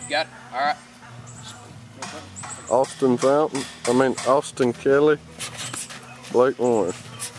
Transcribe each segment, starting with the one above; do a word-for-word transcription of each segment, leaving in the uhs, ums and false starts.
got it? All right. Austin Fountain, I mean Austin Kelly, Blake Warren.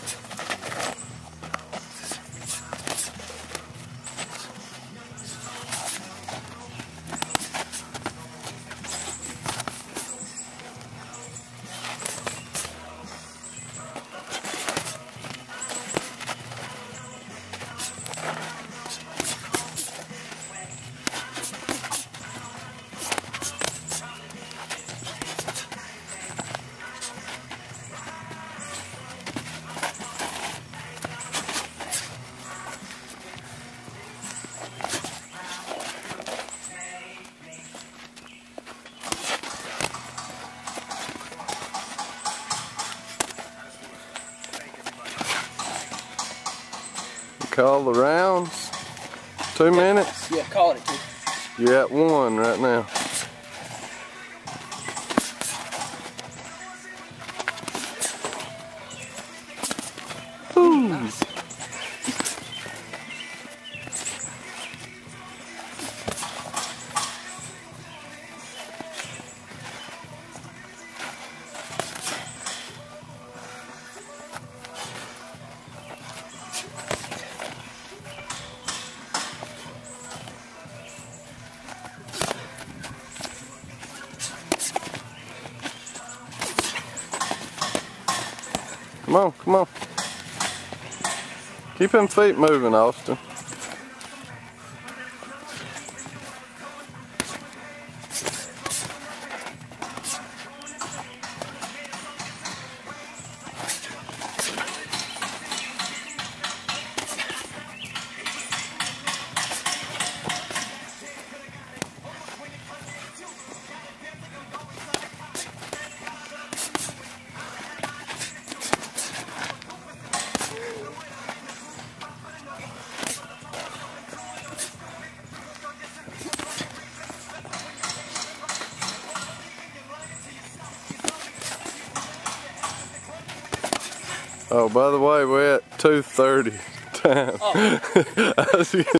Call the rounds. Two yeah. minutes? Yeah, call it. You're at one right now. Ooh. Nice. Come on, come on. Keep them feet moving, Austin. Oh, by the way, we're at two thirty time. Oh.